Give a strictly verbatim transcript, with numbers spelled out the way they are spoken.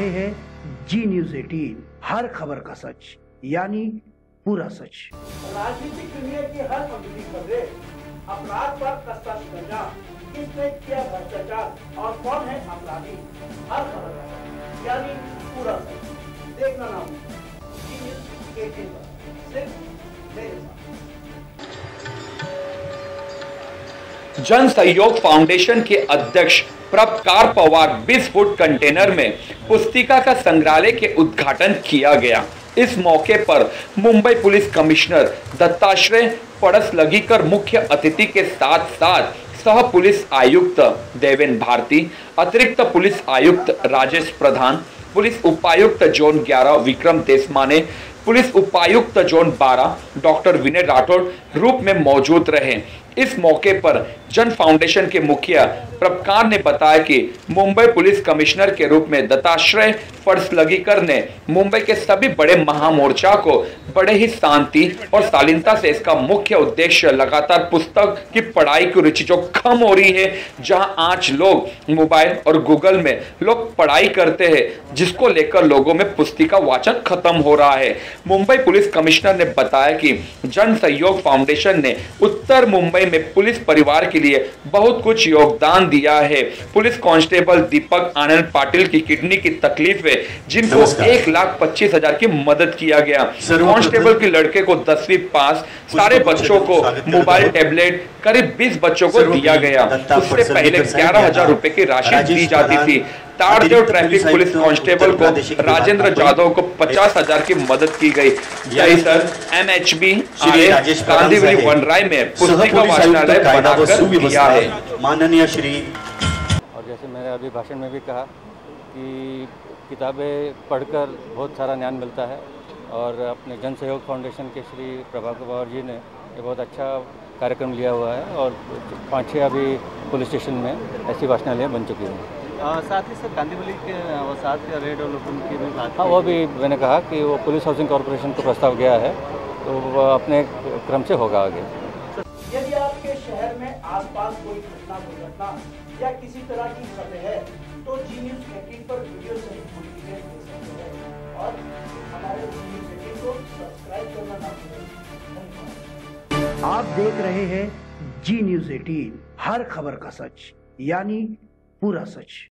रहे हैं जी न्यूज अठारह, हर खबर का सच यानी पूरा सच। राजनीतिक दुनिया की हर अगली खबरें, अपराध पर कस्ता शिकंजा, किसने किया भ्रष्टाचार और कौन है अपराधी, हर खबर का सच यानी पूरा सच। देखना ना जी न्यूज अठारह पर, सिर्फ मेरे साथ। जन सहयोग फाउंडेशन के अध्यक्ष प्रभकार पवार बीस फुट कंटेनर में पुस्तिका का संग्रहालय के उद्घाटन किया गया। इस मौके पर मुंबई पुलिस कमिश्नर दत्ताश्रय पड़सलगीकर मुख्य अतिथि के साथ साथ सह पुलिस आयुक्त देवेन भारती, अतिरिक्त पुलिस आयुक्त राजेश प्रधान, पुलिस उपायुक्त जोन ग्यारह विक्रम देशमाने, पुलिस उपायुक्त जोन बारह डॉक्टर विनय राठौड़ रूप में मौजूद रहे। इस मौके पर जन फाउंडेशन के मुखिया प्रभकार ने बताया कि मुंबई पुलिस कमिश्नर के रूप में दत्ताश्रय पड़सलगीकर ने मुंबई के सभी बड़े महामोर्चा को बड़े ही शांति और शालीनता से, इसका मुख्य उद्देश्य लगातार पुस्तक की पढ़ाई की रुचि जो कम हो रही है, जहां आज लोग मोबाइल और गूगल में लोग पढ़ाई करते हैं, जिसको लेकर लोगों में पुस्तिका वाचन खत्म हो रहा है। मुंबई पुलिस कमिश्नर ने बताया कि जन सहयोग फाउंडेशन ने उत्तर मुंबई में पुलिस परिवार के लिए बहुत कुछ योगदान दिया है। पुलिस कांस्टेबल दीपक आनंद पाटिल की किडनी की तकलीफ है, जिनको एक लाख पच्चीस हजार की मदद किया गया। कांस्टेबल के लड़के को दसवीं पास, सारे बच्चों को मोबाइल टैबलेट करीब बीस बच्चों को दिया गया। उससे पहले ग्यारह हजार रुपए की राशि दी जाती थी। ताड़देव ट्रैफिक पुलिस कांस्टेबल को राजेंद्र जाधव को पचास हजार की मदद की गई। जय सर M H B Kandivali Vanrai में पुस्तिका वाचनालय बनाकर दिया है। माननीय श्री, और जैसे मैंने अभी भाषण में भी कहा कि किताबें पढ़कर बहुत सारा ज्ञान मिलता है, और अपने जन सहयोग फाउंडेशन के श्री प्रभकार पवार जी ने ये बहुत अच्छा कार्यक्रम लिया हुआ है, और पाँच छः अभी पुलिस स्टेशन में ऐसी वाचनालय बन चुकी हैं। साथ ही सर कांदिवली के वो साथ के रेड और लूटन की भी बात, हाँ वो भी मैंने कहा कि वो पुलिस हाउसिंग कॉरपोरेशन को प्रस्ताव गया है, तो वो अपने क्रम से होगा आगे। यदि आपके शहर में आसपास कोई घटना दुर्घटना या किसी तरह की खबर है तो जी न्यूज अठारह पर वीडियो सहित पूरी डिटेल दे सकते हैं, और हमारे जी न्यूज अठारह को सब्सक्राइब करना ना भूलें। आप देख रहे हैं जी न्यूज अठारह, हर खबर का सच यानी पूरा सच।